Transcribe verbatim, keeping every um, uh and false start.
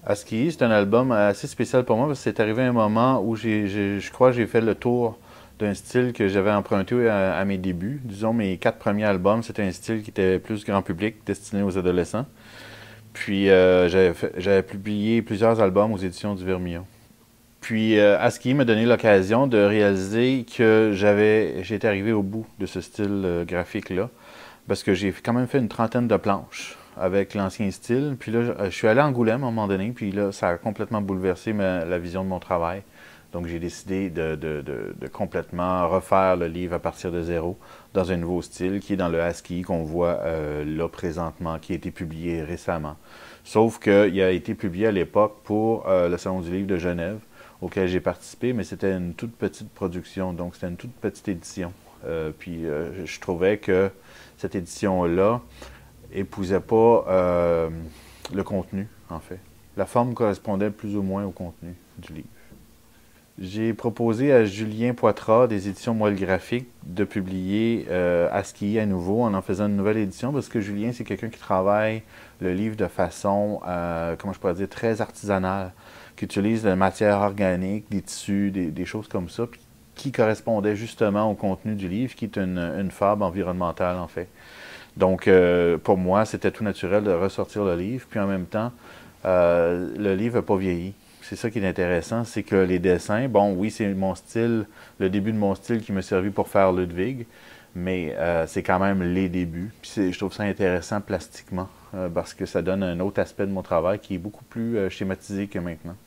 ASCII, c'est un album assez spécial pour moi parce que c'est arrivé à un moment où j'ai, j'ai- je crois que j'ai fait le tour d'un style que j'avais emprunté à, à mes débuts. Disons, mes quatre premiers albums, c'était un style qui était plus grand public, destiné aux adolescents. Puis euh, j'avais, fait- j'avais publié plusieurs albums aux éditions du Vermillon. Puis euh, ASCII m'a donné l'occasion de réaliser que j'avais, j'étais arrivé au bout de ce style euh, graphique-là parce que j'ai quand même fait une trentaine de planches avec l'ancien style. Puis là, je, je suis allé à Angoulême à un moment donné, puis là, ça a complètement bouleversé ma- la vision de mon travail. Donc, j'ai décidé de, de- de- de complètement refaire le livre à partir de zéro, dans un nouveau style, qui est dans le ASCII qu'on voit euh, là présentement, qui a été publié récemment. Sauf qu'il a été publié à l'époque pour euh, le Salon du livre de Genève, auquel j'ai participé, mais c'était une toute petite production, donc c'était une toute petite édition. Euh, puis euh, je trouvais que cette édition-là épousait pas euh, le contenu, en fait. La forme correspondait plus ou moins au contenu du livre. J'ai proposé à Julien Poitras des éditions Moelle Graphique de publier euh, ASCII à nouveau en en faisant une nouvelle édition parce que Julien, c'est quelqu'un qui travaille le livre de façon, euh, comment je pourrais dire, très artisanale, qui utilise de la matière organique, des tissus, des, des choses comme ça, puis qui correspondait justement au contenu du livre, qui est une, une fable environnementale en fait. Donc, euh, pour moi, c'était tout naturel de ressortir le livre. Puis en même temps, euh, le livre n'a pas vieilli. C'est ça qui est intéressant, c'est que les dessins, bon, oui, c'est mon style, le début de mon style qui m'a servi pour faire Ludwig, mais euh, c'est quand même les débuts. Puis je trouve ça intéressant plastiquement, euh, parce que ça donne un autre aspect de mon travail qui est beaucoup plus euh, schématisé que maintenant.